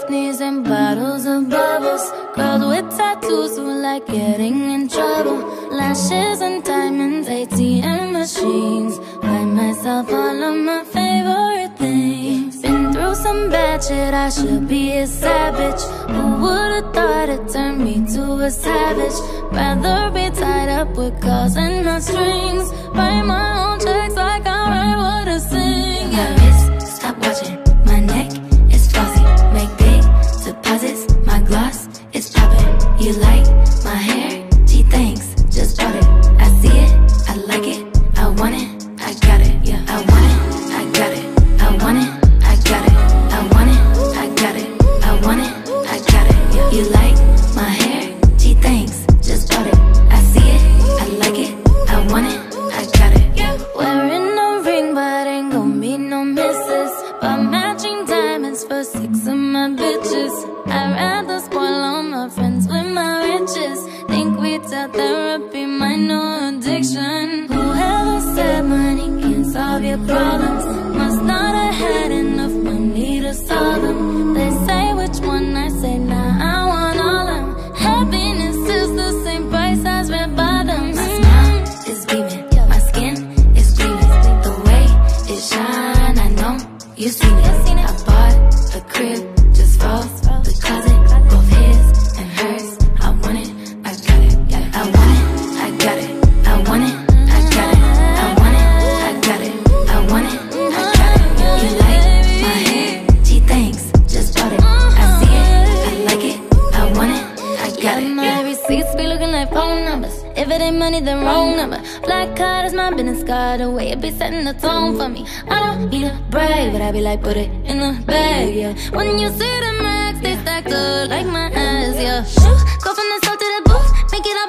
Tiffany's and bottles of bubbles. Girls with tattoos who like getting in trouble. Lashes and diamonds, ATM machines. Buy myself all of my favorite things. Been through some bad shit, I should be a savage. Who would've thought it turned me to a savage? Rather be tied up with calls and not strings. Write my own checks like I write what I sing. My wrist, stop watching. My neck is flossy. Make big deposits. My gloss is popping. You like my hair? Gee, thanks. Just bought it. I see it. I like it. I want it. I got it. Yeah, I want it. I got it. I want it. I got it. I want it. I got it. I want it. I got it. Yeah. You like my hair? Gee, thanks. Just bought it. I see it. I like it. I want it. I got it. Yeah. Wearing no ring, but ain't gon' be no misses. But matching diamonds for 6 of my bitches. I'd rather spoil all my friends with my riches. Think we tell therapy my new addiction. Whoever said money can solve your problems must not have had enough money to solve them. They say which one, I say nah, I want all of them. Happiness is the same price as red bottoms. My smile is beaming, my skin is gleaming. The way it shine, I know you seen it. I bought a crib just for the closet, both his and hers. I want it, I got it. I want it, I got it. I want it, I got it. I want it, I got it. I want it, I got it. You like my hair? Gee, thanks. Just bought it. I see it, I like it. I want it, I got it. My receipts be looking like phone numbers. If it ain't money, then wrong number. Black card is my business card. The way it be setting the tone for me. I don't need a brag, but I be like, put it in the bag, yeah. When you see the max, they stacked up like my ass, yeah. Go from the south to the booth, make it up